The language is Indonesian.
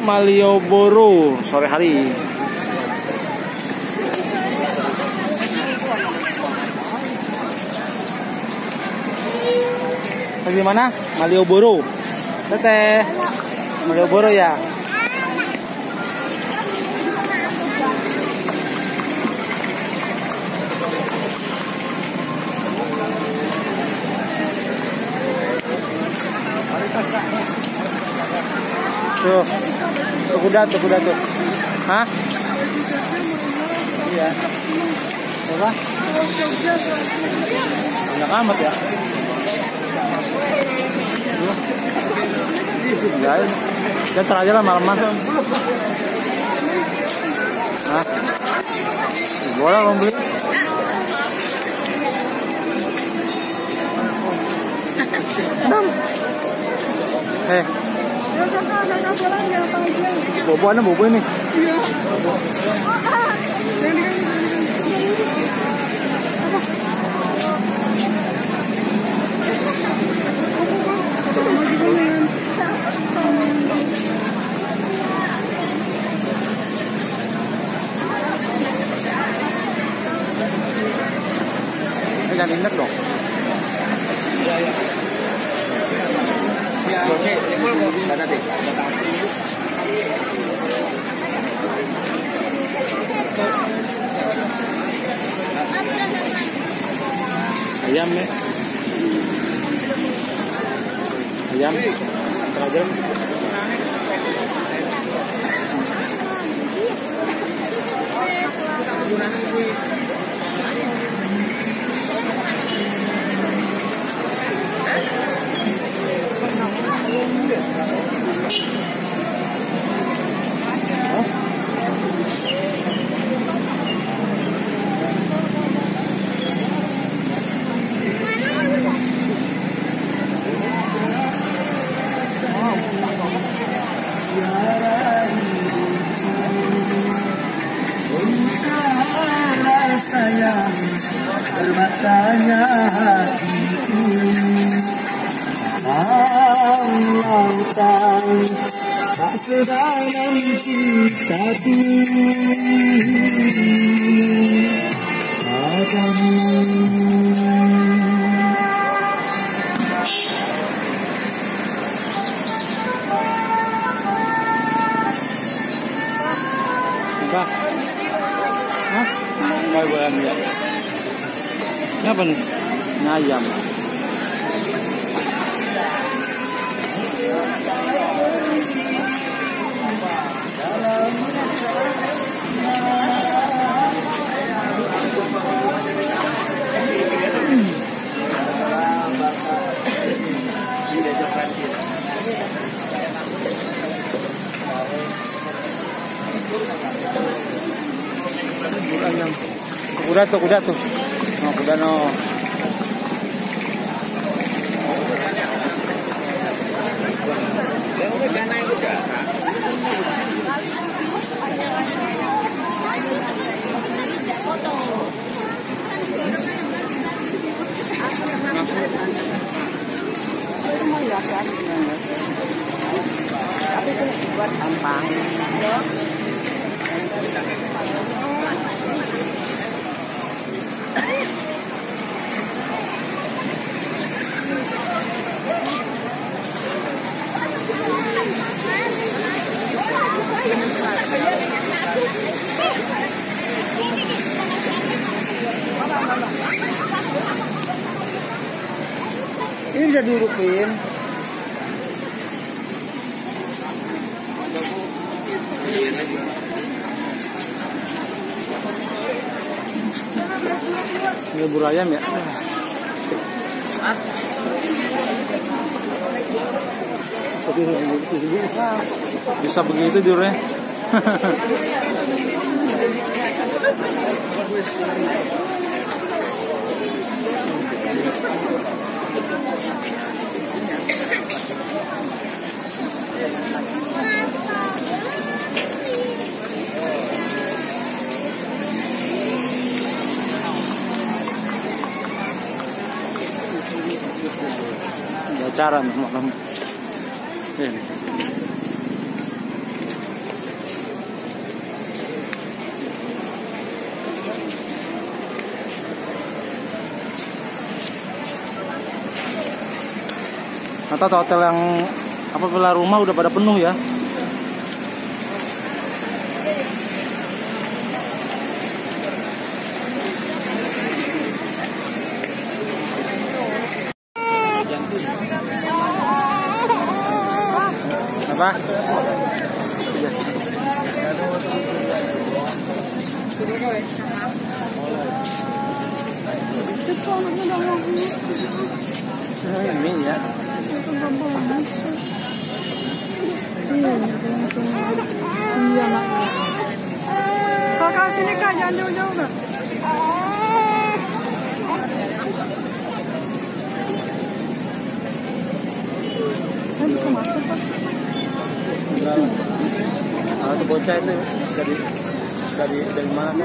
Malioboro sore hari. Di mana? Malioboro. Teteh. Malioboro ya. Tuh kuda tuh. Hah? Iya. Apa? Banyak amat ya. Enggak, jangan aja lah malam-malam. Hah? Boleh mau beli? Bobo ini. Jangan ingat dong. Iya. Ayam ya. Ayam. Ayam. Sayang bermatanya hatiku, lautan tak sedalam cintaku padamu. Apa nih? Ayam. Kuda tuh. No, kuda no. Tapi itu buat gampang. Ini bisa diurupin. Ini bubur ayam ya. Bisa begitu diurnya. Acara malam. Atau hotel yang apa villa rumah udah pada penuh ya. Apa? Ini ya. Kakak sini kak, jangan jauh-jauh kak. Bisa masuk kak. Itu bocah itu dari mana?